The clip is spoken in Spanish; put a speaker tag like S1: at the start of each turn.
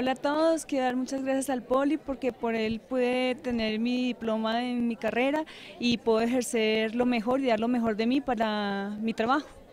S1: Hola a todos, quiero dar muchas gracias al Poli porque por él pude tener mi diploma en mi carrera y puedo ejercer lo mejor y dar lo mejor de mí para mi trabajo.